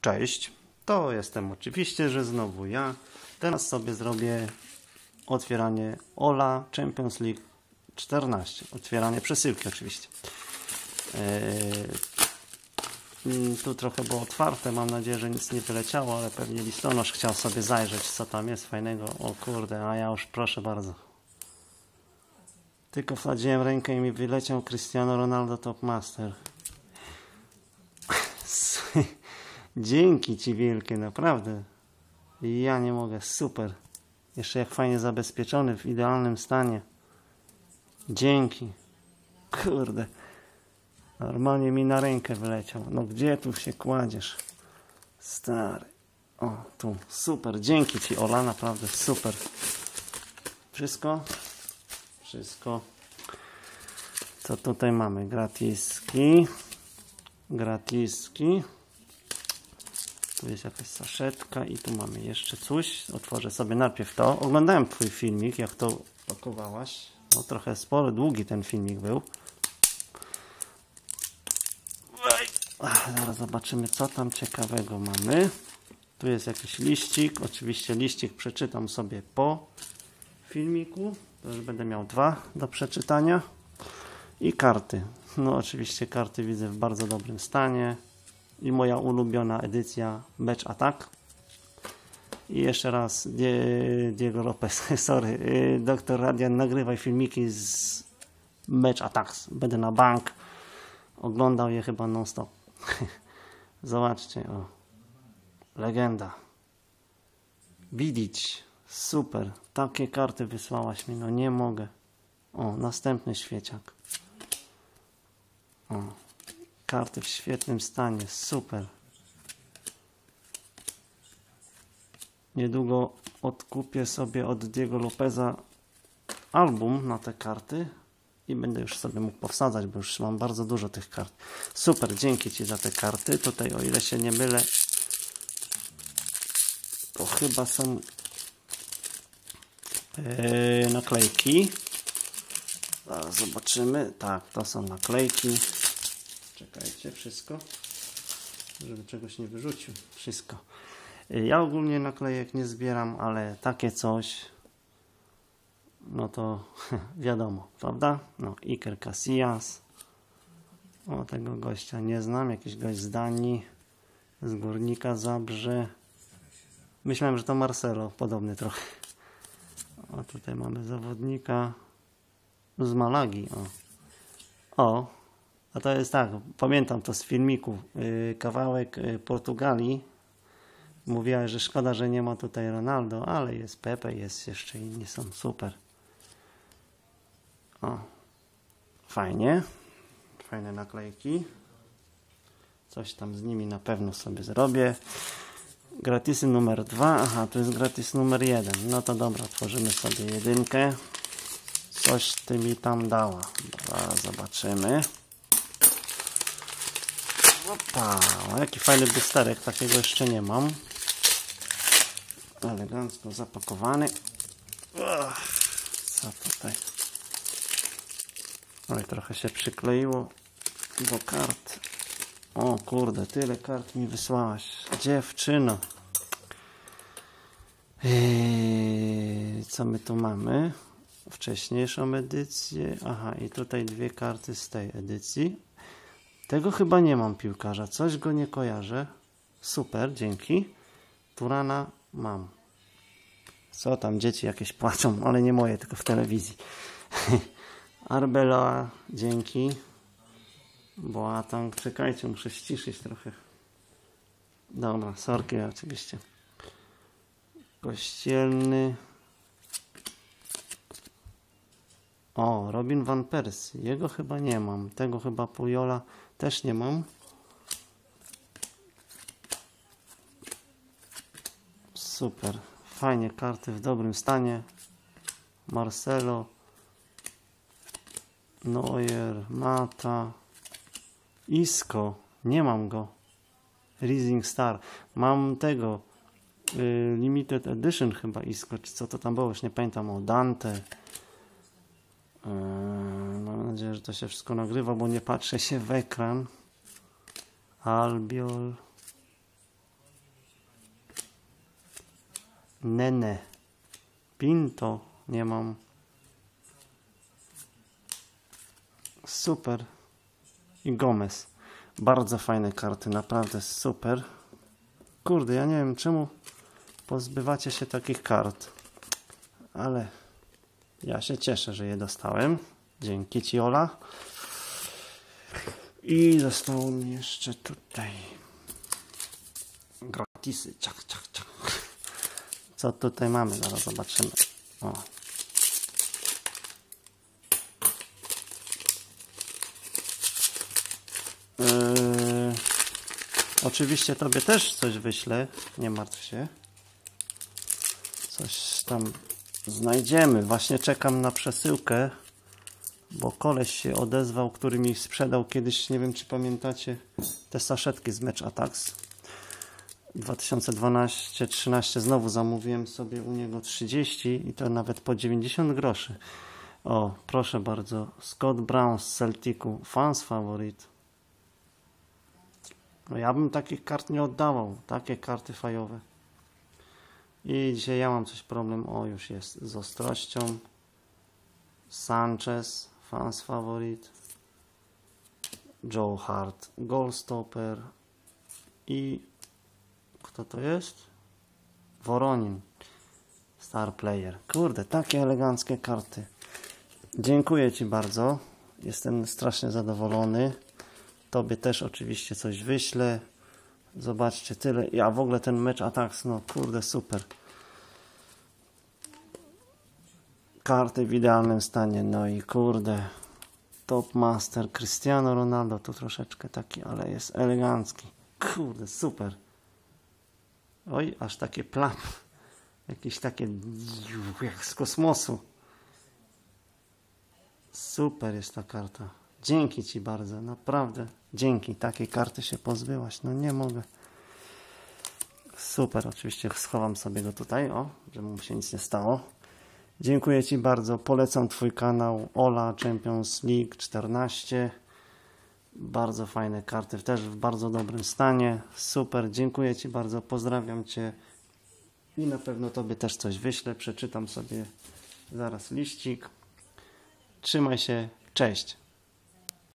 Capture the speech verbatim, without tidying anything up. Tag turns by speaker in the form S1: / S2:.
S1: Cześć, to jestem oczywiście, że znowu ja. Teraz sobie zrobię otwieranie Ola Champions League czternaście. Otwieranie przesyłki oczywiście. Eee, tu trochę było otwarte, mam nadzieję, że nic nie wyleciało, ale pewnie listonosz chciał sobie zajrzeć, co tam jest fajnego. O kurde, a ja już proszę bardzo. Tylko wsadziłem rękę i mi wyleciał Cristiano Ronaldo Top Master. Dzięki Ci wielkie, naprawdę. Ja nie mogę, super. Jeszcze jak fajnie zabezpieczony, w idealnym stanie. Dzięki. Kurde. Normalnie mi na rękę wyleciał. No gdzie tu się kładziesz? Stary. O, tu. Super. Dzięki Ci, Ola, naprawdę super. Wszystko? Wszystko. Co tutaj mamy? Gratiski. Gratiski. Tu jest jakaś saszetka i tu mamy jeszcze coś. Otworzę sobie najpierw to. Oglądałem Twój filmik, jak to pakowałaś. No trochę spory, długi ten filmik był. Ach, zaraz zobaczymy, co tam ciekawego mamy. Tu jest jakiś liścik. Oczywiście liścik przeczytam sobie po filmiku. To już będę miał dwa do przeczytania. I karty. No oczywiście karty widzę w bardzo dobrym stanie. I moja ulubiona edycja Match Attack. I jeszcze raz Diego Lopez, sorry, doktor Radian, nagrywaj filmiki z Match Attacks. Będę na bank oglądał je chyba non stop. Zobaczcie, o. Legenda. Widzieć. Super. Takie karty wysłałaś mi, no nie mogę. O, następny świeciak. O. Karty w świetnym stanie, super. Niedługo odkupię sobie od Diego Lopeza album na te karty i będę już sobie mógł powsadzać, bo już mam bardzo dużo tych kart. Super, dzięki Ci za te karty. Tutaj, o ile się nie mylę, to chyba są yy, naklejki. Zaraz zobaczymy. Tak, to są naklejki. Czekajcie, wszystko, żeby czegoś nie wyrzucił. Wszystko. Ja ogólnie naklejek nie zbieram, ale takie coś, no to wiadomo, prawda? No, Iker Casillas. O, tego gościa nie znam. Jakiś gość z Danii, z Górnika Zabrze. Myślałem, że to Marcelo, podobny trochę. O, tutaj mamy zawodnika z Malagi. O. O. A to jest tak, pamiętam to z filmiku, yy, kawałek yy, Portugalii. Mówiła, że szkoda, że nie ma tutaj Ronaldo, ale jest Pepe, jest jeszcze inni, są super. O, fajnie, fajne naklejki. Coś tam z nimi na pewno sobie zrobię. Gratisy numer dwa, aha, to jest gratis numer jeden. No to dobra, tworzymy sobie jedynkę. Coś Ty mi tam dała. Dobra, zobaczymy. Opa, jaki fajny boosterek, takiego jeszcze nie mam. Elegancko zapakowany. Uch, co tutaj? Oj, trochę się przykleiło do kart. O kurde, tyle kart mi wysłałaś. Dziewczyno. Eee, co my tu mamy? Wcześniejszą edycję. Aha, i tutaj dwie karty z tej edycji. Tego chyba nie mam piłkarza. Coś go nie kojarzę. Super, dzięki. Turana mam. Co tam, dzieci jakieś płaczą, ale nie moje, tylko w telewizji. Arbeloa, dzięki. Boateng, czekajcie, muszę ściszyć trochę. Dobra, sorki oczywiście. Kościelny. O, Robin van Persie. Jego chyba nie mam. Tego chyba Pujola też nie mam. Super. Fajnie, karty w dobrym stanie. Marcelo. Neuer. Mata. Isco. Nie mam go. Rising Star. Mam tego. Y, limited Edition chyba Isco. Czy co to tam było? Już nie pamiętam. O, Dante. Mam nadzieję, że to się wszystko nagrywa, bo nie patrzę się w ekran. Albiol. Nene. Pinto. Nie mam. Super. I Gomez. Bardzo fajne karty. Naprawdę super. Kurde, ja nie wiem czemu pozbywacie się takich kart. Ale ja się cieszę, że je dostałem. Dzięki Ci, Ola. I zostało mi jeszcze tutaj gratisy. Ciach, ciach, ciach. Co tutaj mamy? Zaraz zobaczymy. O. Yy, oczywiście Tobie też coś wyślę. Nie martw się. Coś tam znajdziemy. Właśnie czekam na przesyłkę, bo koleś się odezwał, który mi sprzedał kiedyś, nie wiem czy pamiętacie, te saszetki z Match Attax dwa tysiące dwanaście trzynaście. Znowu zamówiłem sobie u niego trzydzieści i to nawet po dziewięćdziesiąt groszy. O, proszę bardzo, Scott Brown z Celticu, fans faworyt. No ja bym takich kart nie oddawał, takie karty fajowe. I dzisiaj ja mam coś problem, o już jest, z ostrością. Sanchez, fans faworyt. Joe Hart, Goalstopper. I kto to jest? Woronin, star player. Kurde, takie eleganckie karty. Dziękuję Ci bardzo. Jestem strasznie zadowolony. Tobie też oczywiście coś wyślę. Zobaczcie, tyle. Ja w ogóle ten Match Attax, no kurde, super. Karty w idealnym stanie. No i kurde, Top Master Cristiano Ronaldo. Tu troszeczkę taki, ale jest elegancki. Kurde, super. Oj, aż takie plamy. Jakieś takie jak z kosmosu. Super jest ta karta. Dzięki Ci bardzo, naprawdę. Dzięki, takiej karty się pozbyłaś. No nie mogę. Super, oczywiście schowam sobie go tutaj, o, żeby mu się nic nie stało. Dziękuję Ci bardzo. Polecam Twój kanał Ola Champions League czternaście. Bardzo fajne karty, też w bardzo dobrym stanie. Super, dziękuję Ci bardzo. Pozdrawiam Cię. I na pewno Tobie też coś wyślę. Przeczytam sobie zaraz liścik. Trzymaj się. Cześć.